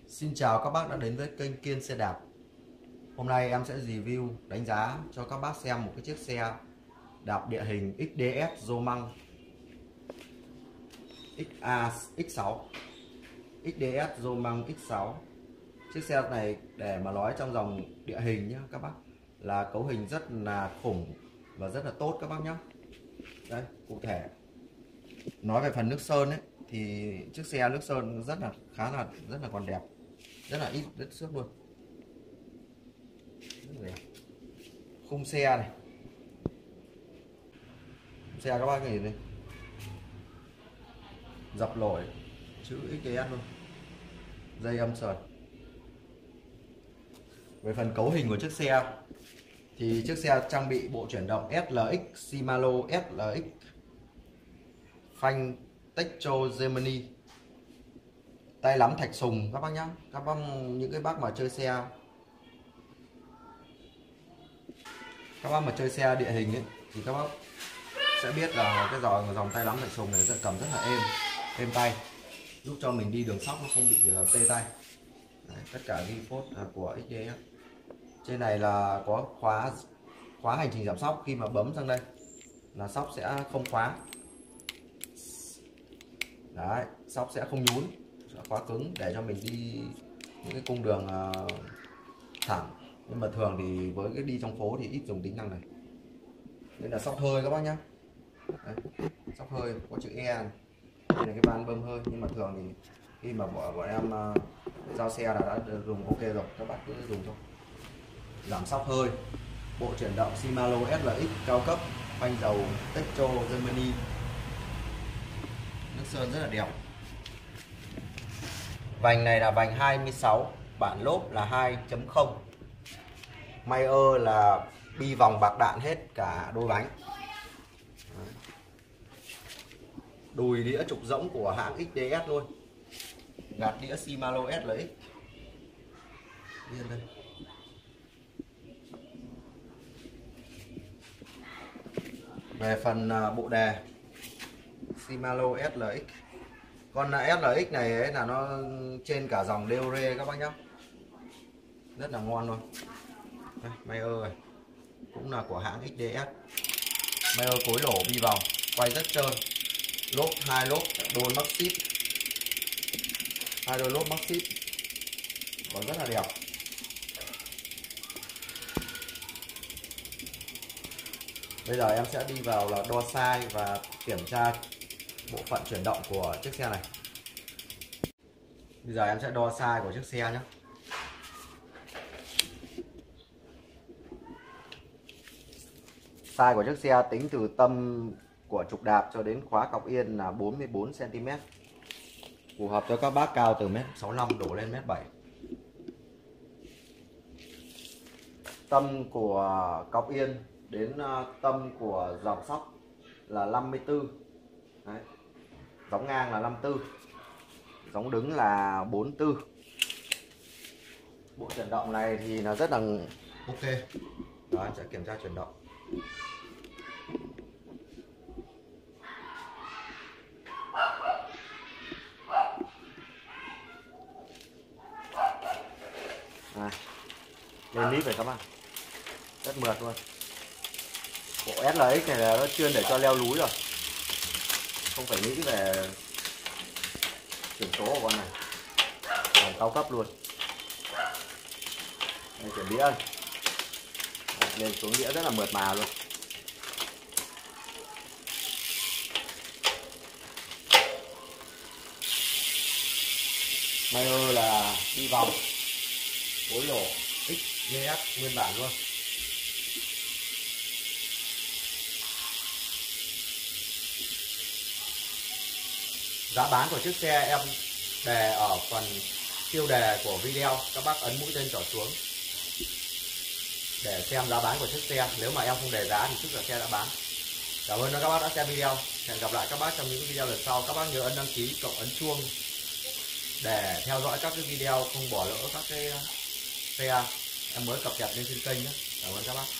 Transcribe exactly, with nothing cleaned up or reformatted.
Xin chào các bác đã đến với kênh Kiên Xe Đạp. Hôm nay em sẽ review đánh giá cho các bác xem một cái chiếc xe đạp địa hình ích đê ét Romang ích a ích sáu ích đê ét Romang ích sáu. Chiếc xe này để mà nói trong dòng địa hình nhé các bác, là cấu hình rất là khủng và rất là tốt các bác nhé. Đây, cụ thể nói về phần nước sơn ấy thì chiếc xe nước sơn rất là khá là rất là còn đẹp, rất là ít đất xước luôn. Khung xe này, khung xe các bác nhìn này, dập nổi chữ ích đê ét luôn, dây âm sờn. Về phần cấu hình của chiếc xe thì chiếc xe trang bị bộ chuyển động ét lờ ích Shimano ét lờ ích, phanh Techo Gemini, tay lắm thạch sùng các bác nhá. Các bác những cái bác mà chơi xe các bác mà chơi xe địa hình ấy, thì các bác sẽ biết là cái dòng dòng tay lắm thạch sùng này sẽ cầm rất là êm êm tay, giúp cho mình đi đường sóc nó không bị tê tay. Đấy, tất cả ghi phốt của ích đê ét. Trên này là có khóa khóa hành trình giảm sóc, khi mà bấm sang đây là sóc sẽ không khóa. Đấy, sóc sẽ không nhún, sẽ khóa cứng để cho mình đi những cái cung đường uh, thẳng. Nhưng mà thường thì với cái đi trong phố thì ít dùng tính năng này. Đây là sóc hơi các bác nhé. Đấy, sóc hơi có chữ E này. Đây là cái van bơm hơi, nhưng mà thường thì khi mà bọn, bọn em uh, giao xe là đã dùng ok rồi, các bác cứ dùng thôi. Giảm sóc hơi, bộ chuyển động Shimano ét lờ ích cao cấp, phanh dầu Techo Gemini, nước sơn rất là đẹp. Vành này là vành hai mươi sáu, bản lốp là hai chấm không, Mayer là bi vòng bạc đạn hết cả đôi bánh. Đùi đĩa trục rỗng của hãng ích đê ét luôn, gạt đĩa Shimano ét lờ ích. Yên đây. Về phần bộ đề Shimano ét lờ ích, con ét lờ ích này ấy là nó trên cả dòng đê ô rê các bác nhé, rất là ngon luôn. Đây, Mayer này cũng là của hãng ích đê ét. Mayer cối lỗ bi vòng, quay rất trơn, lốp hai lốp đôi Maxxis, hai đôi lốp Maxxis còn rất là đẹp. Bây giờ em sẽ đi vào là đo size và kiểm tra bộ phận chuyển động của chiếc xe này. Bây giờ em sẽ đo size của chiếc xe nhé. Size của chiếc xe tính từ tâm của trục đạp cho đến khóa cọc yên là bốn mươi bốn xăng ti mét, phù hợp cho các bác cao từ mét sáu mươi lăm đổ lên mét bảy. Tâm của cọc yên đến tâm của dòng sóc là năm mươi tư. Đấy. Gióng ngang là năm mươi tư, gióng đứng là bốn mươi tư. Bộ chuyển động này thì là rất là ok. Đó, em sẽ kiểm tra chuyển động. À, lên lít rồi các bạn, rất mượt luôn. Bộ ét lờ ích này là nó chuyên để cho leo núi rồi, không phải nghĩ về chuyển số của con này, còn cao cấp luôn. Đây, chuyển đĩa lên xuống đĩa rất là mượt mà luôn. Mayer là đi vòng, phối lỗ ích đê ét nguyên bản luôn. Giá bán của chiếc xe em đề ở phần tiêu đề của video, các bác ấn mũi tên trỏ xuống để xem giá bán của chiếc xe. Nếu mà em không đề giá thì tức là xe đã bán. Cảm ơn các bác đã xem video. Hẹn gặp lại các bác trong những video lần sau. Các bác nhớ ấn đăng ký cộng ấn chuông để theo dõi các cái video, không bỏ lỡ các cái xe em mới cập nhật lên trên kênh nhé. Cảm ơn các bác.